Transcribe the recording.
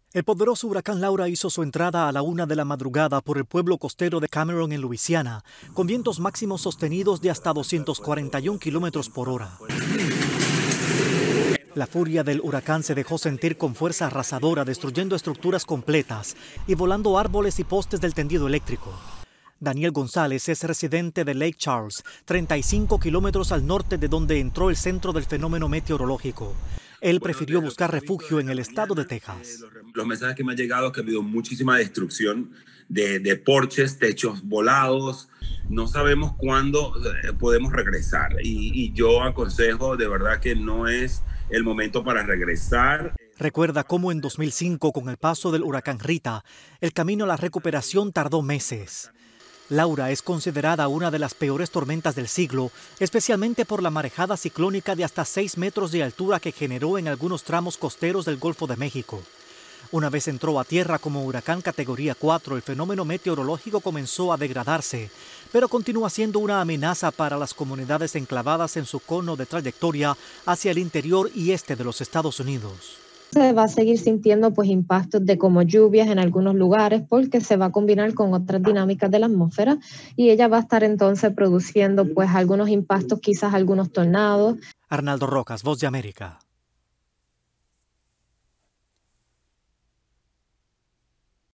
El poderoso huracán Laura hizo su entrada a la 1 de la madrugada por el pueblo costero de Cameron en Luisiana, con vientos máximos sostenidos de hasta 241 kilómetros por hora. La furia del huracán se dejó sentir con fuerza arrasadora, destruyendo estructuras completas y volando árboles y postes del tendido eléctrico. Daniel González es residente de Lake Charles, 35 kilómetros al norte de donde entró el centro del fenómeno meteorológico. Él prefirió buscar refugio en el estado de Texas. Los mensajes que me han llegado es que ha habido muchísima destrucción de porches, techos volados. No sabemos cuándo podemos regresar y yo aconsejo de verdad que no es el momento para regresar. Recuerda cómo en 2005, con el paso del huracán Rita, el camino a la recuperación tardó meses. Laura es considerada una de las peores tormentas del siglo, especialmente por la marejada ciclónica de hasta 6 metros de altura que generó en algunos tramos costeros del Golfo de México. Una vez entró a tierra como huracán categoría 4, el fenómeno meteorológico comenzó a degradarse, pero continúa siendo una amenaza para las comunidades enclavadas en su cono de trayectoria hacia el interior y este de los Estados Unidos. Se va a seguir sintiendo impactos de como lluvias en algunos lugares porque se va a combinar con otras dinámicas de la atmósfera y ella va a estar entonces produciendo algunos impactos, quizás algunos tornados. Arnaldo Rojas, Voz de América.